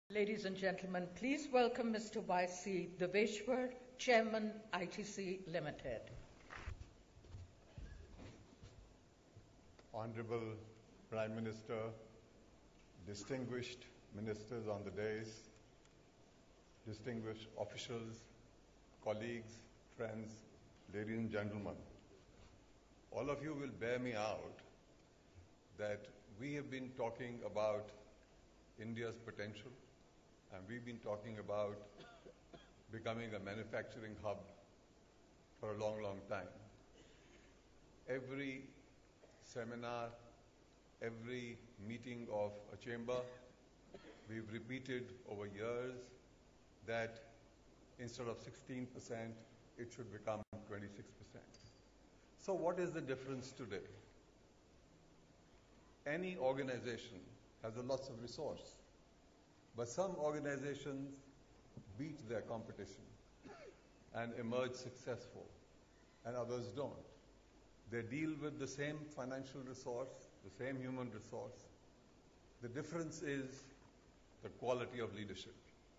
Ladies and gentlemen, please welcome Mr. Y.C. Deveshwar, Chairman, ITC Limited. Honorable Prime Minister, distinguished ministers on the dais, distinguished officials, colleagues, friends, ladies and gentlemen, all of you will bear me out that we have been talking about India's potential, and we've been talking about becoming a manufacturing hub for a long, long time. Every seminar, every meeting of a chamber, we've repeated over years that instead of 16%, it should become 26%. So what is the difference today? Any organization has a lots of resource, but some organizations beat their competition and emerge successful, and others don't. They deal with the same financial resource, the same human resource. The difference is the quality of leadership.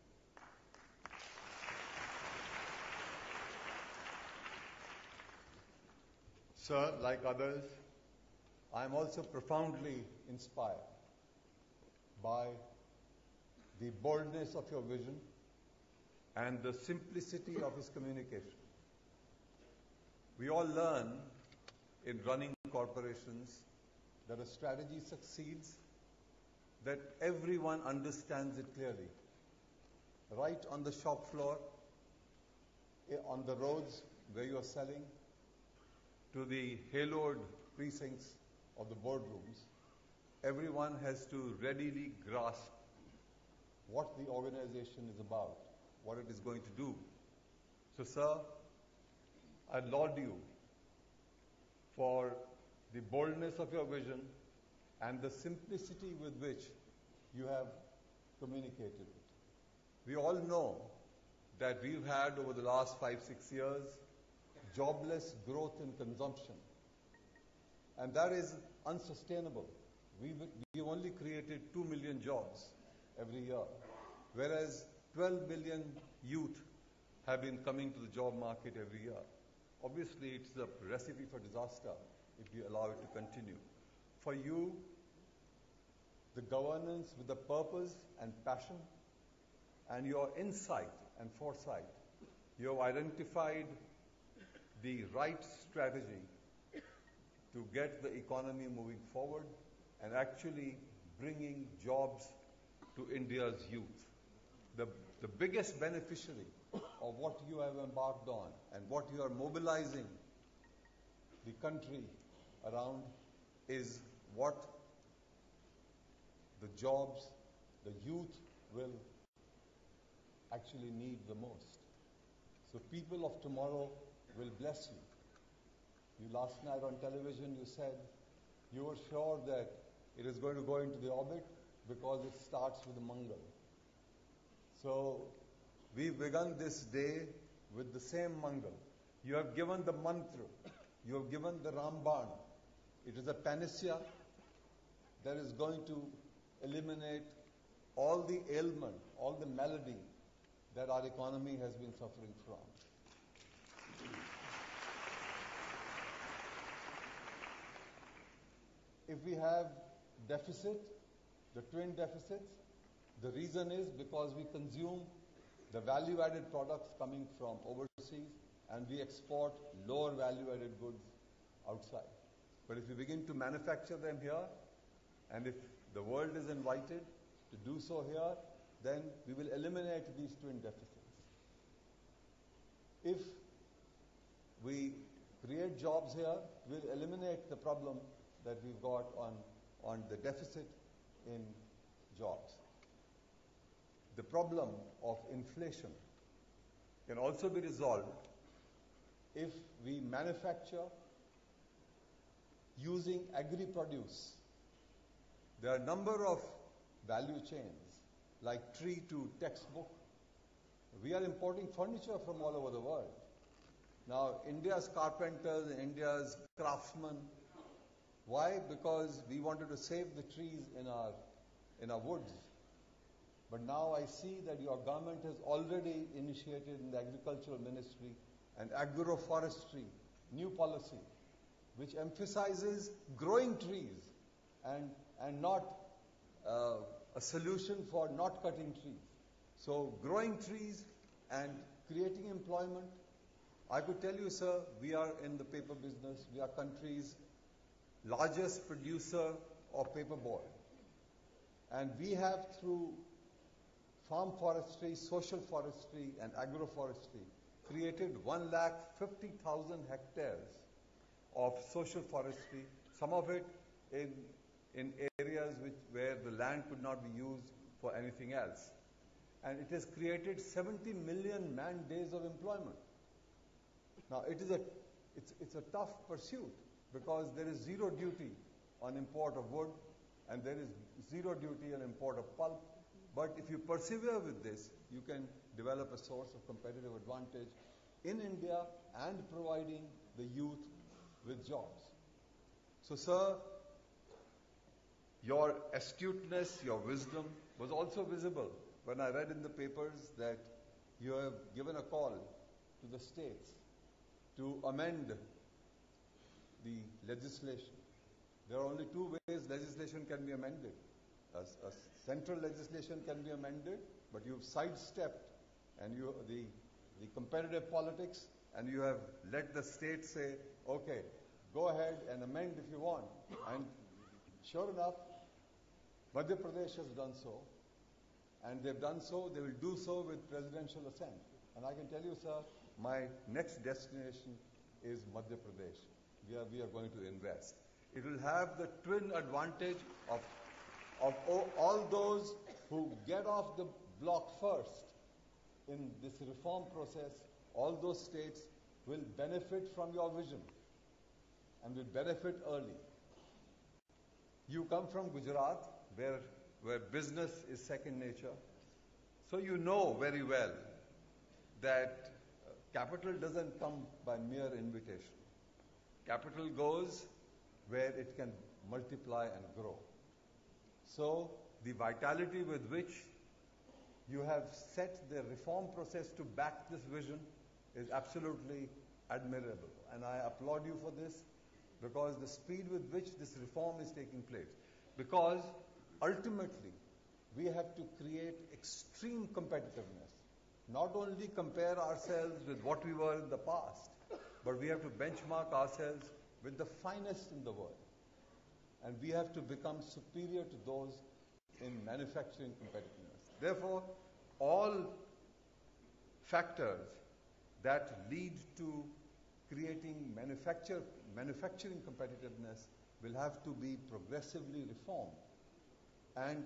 Sir, like others, I am also profoundly inspired by the boldness of your vision and the simplicity of his communication. We all learn in running corporations that a strategy succeeds that everyone understands it clearly. Right on the shop floor, on the roads where you are selling, to the haloed precincts of the boardrooms, everyone has to readily grasp what the organization is about, what it is going to do. So, sir, I laud you for the boldness of your vision and the simplicity with which you have communicated it. We all know that we've had over the last 5-6 years jobless growth in consumption, and that is unsustainable. We've only created 2 million jobs every year, whereas 12 million youth have been coming to the job market every year. Obviously, it's a recipe for disaster if you allow it to continue. For you, the governance with the purpose and passion and your insight and foresight, you have identified the right strategy to get the economy moving forward and actually bringing jobs to India's youth. The biggest beneficiary of what you have embarked on and what you are mobilizing the country around is what the jobs, the youth will actually need the most. So people of tomorrow will bless you. Last night on television you said you were sure that it is going to go into the orbit because it starts with a Mangal. So we've begun this day with the same Mangal. You have given the mantra, you have given the Ramban. It is a panacea that is going to eliminate all the ailment, all the malady that our economy has been suffering from. If we have deficit, the twin deficits, the reason is because we consume the value-added products coming from overseas and we export lower value-added goods outside. But if we begin to manufacture them here, and if the world is invited to do so here, then we will eliminate these twin deficits. If we create jobs here, we'll eliminate the problem that we've got on the deficit in jobs. The problem of inflation can also be resolved if we manufacture using agri-produce. There are a number of value chains, like tree to textbook. We are importing furniture from all over the world. Now, India's carpenters, India's craftsmen, why? Because we wanted to save the trees in our woods. But now I see that your government has already initiated in the Agricultural Ministry an agroforestry new policy which emphasizes growing trees and not a solution for not cutting trees. So growing trees and creating employment. I could tell you, sir, we are in the paper business. We are country's largest producer of paperboard. And we have, through farm forestry, social forestry, and agroforestry, created 150,000 hectares of social forestry, some of it in areas where the land could not be used for anything else. And it has created 70 million man-days of employment. Now, it's a tough pursuit because there is zero duty on import of wood and there is zero duty on import of pulp. But if you persevere with this, you can develop a source of competitive advantage in India and providing the youth with jobs. So, sir, your astuteness, your wisdom was also visible when I read in the papers that you have given a call to the states to amend the legislation. There are only two ways legislation can be amended. A central legislation can be amended, but you've sidestepped and the competitive politics, and you have let the state say, okay, go ahead and amend if you want. And sure enough, Madhya Pradesh has done so, and they've done so, they will do so with presidential assent. And I can tell you, sir, my next destination is Madhya Pradesh. We are going to invest. It will have the twin advantage of all those who get off the block first in this reform process. All those states will benefit from your vision and will benefit early. You come from Gujarat, where business is second nature. So you know very well that capital doesn't come by mere invitation. Capital goes where it can multiply and grow. So the vitality with which you have set the reform process to back this vision is absolutely admirable. And I applaud you for this, because the speed with which this reform is taking place. Because ultimately, we have to create extreme competitiveness. Not only compare ourselves with what we were in the past, but we have to benchmark ourselves with the finest in the world. And we have to become superior to those in manufacturing competitiveness. Therefore, all factors that lead to creating manufacturing competitiveness will have to be progressively reformed. And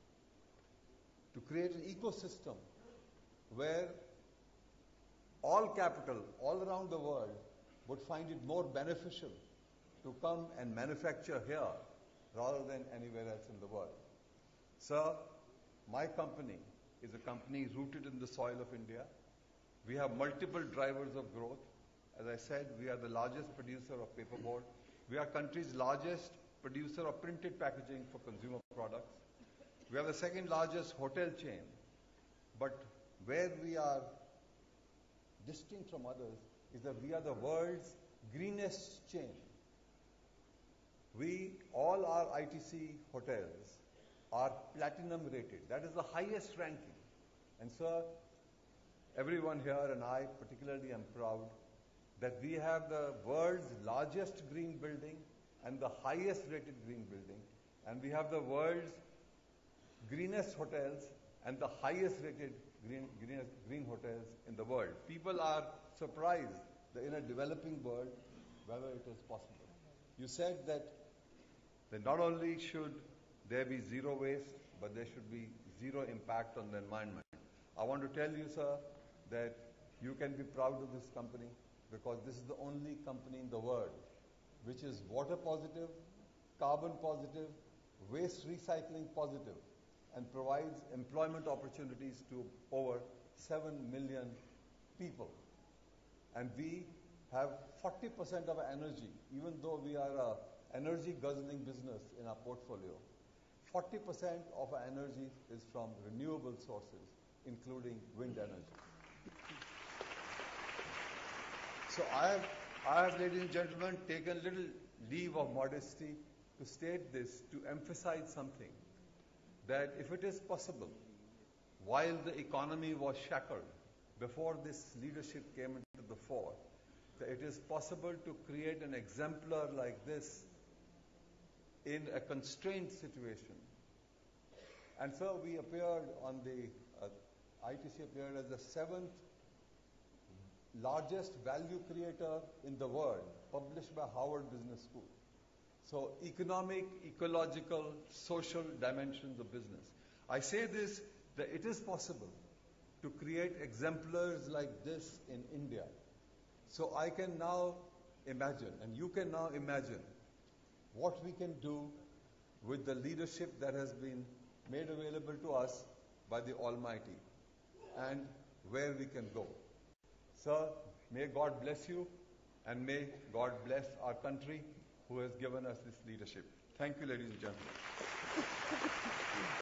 to create an ecosystem where all capital all around the world would find it more beneficial to come and manufacture here rather than anywhere else in the world. Sir, my company is a company rooted in the soil of India. We have multiple drivers of growth. As I said, we are the largest producer of paperboard. We are country's largest producer of printed packaging for consumer products. We are the second largest hotel chain. But where we are distinct from others is that we are the world's greenest chain. All our ITC hotels are platinum rated. That is the highest ranking. And sir, everyone here and I particularly am proud that we have the world's largest green building and the highest rated green building. And we have the world's greenest hotels and the highest rated green hotels in the world. People are surprised that in a developing world, whether it is possible. You said that not only should there be zero waste, but there should be zero impact on the environment. I want to tell you, sir, that you can be proud of this company because this is the only company in the world which is water positive, carbon positive, waste recycling positive, and provides employment opportunities to over 7 million people. And we have 40% of our energy, even though we are an energy guzzling business in our portfolio, 40% of our energy is from renewable sources, including wind energy. So I have, ladies and gentlemen, taken a little leave of modesty to state this, to emphasize something, that if it is possible, while the economy was shackled, before this leadership came into the fore, that it is possible to create an exemplar like this in a constrained situation. And so we appeared on the, ITC appeared as the 7th largest value creator in the world, published by Harvard Business School. So economic, ecological, social dimensions of business. I say this, that it is possible to create exemplars like this in India. So I can now imagine, and you can now imagine, what we can do with the leadership that has been made available to us by the Almighty, and where we can go. Sir, may God bless you, and may God bless our country who has given us this leadership. Thank you, ladies and gentlemen.